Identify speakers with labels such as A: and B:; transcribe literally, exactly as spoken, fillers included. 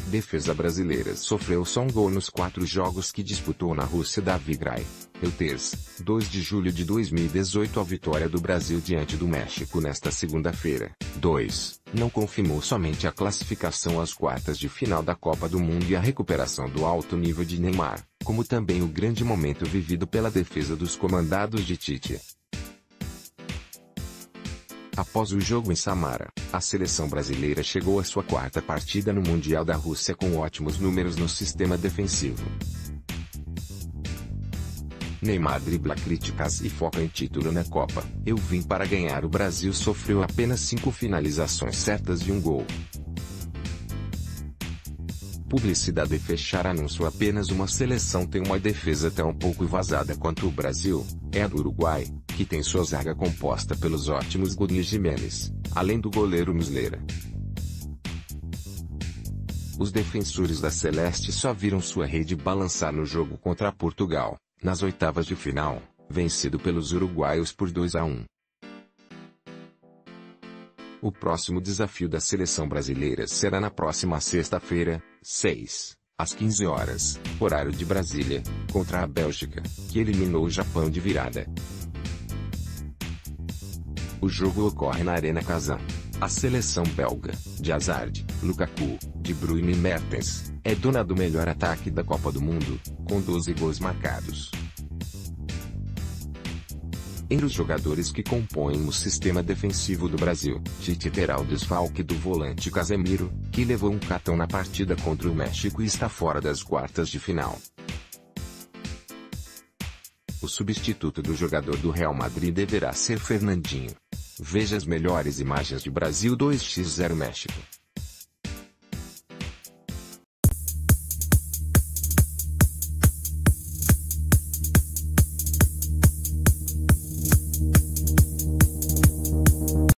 A: Defesa brasileira sofreu só um gol nos quatro jogos que disputou na Rússia. Davi Grai. Reuters, dois de julho de dois mil e dezoito. A vitória do Brasil diante do México nesta segunda-feira, dois, não confirmou somente a classificação às quartas de final da Copa do Mundo e a recuperação do alto nível de Neymar, como também o grande momento vivido pela defesa dos comandados de Tite. Após o jogo em Samara, a seleção brasileira chegou à sua quarta partida no Mundial da Rússia com ótimos números no sistema defensivo. Neymar dribla críticas e foca em título na Copa. Eu vim para ganhar. O Brasil sofreu apenas cinco finalizações certas e um gol. Publicidade. Fechar anúncio. Apenas uma seleção tem uma defesa tão pouco vazada quanto o Brasil, é a do Uruguai, que tem sua zaga composta pelos ótimos Godinho Gimenez, além do goleiro Muslera. Os defensores da Celeste só viram sua rede balançar no jogo contra Portugal, nas oitavas de final, vencido pelos uruguaios por dois a um. O próximo desafio da seleção brasileira será na próxima sexta-feira, seis, às quinze horas, horário de Brasília, contra a Bélgica, que eliminou o Japão de virada. O jogo ocorre na Arena Kazan. A seleção belga, de Hazard, Lukaku, De Bruyne e Mertens, é dona do melhor ataque da Copa do Mundo, com doze gols marcados. Entre os jogadores que compõem o sistema defensivo do Brasil, Tite terá o desfalque do volante Casemiro, que levou um cartão na partida contra o México e está fora das quartas de final. O substituto do jogador do Real Madrid deverá ser Fernandinho. Veja as melhores imagens de Brasil dois a zero México.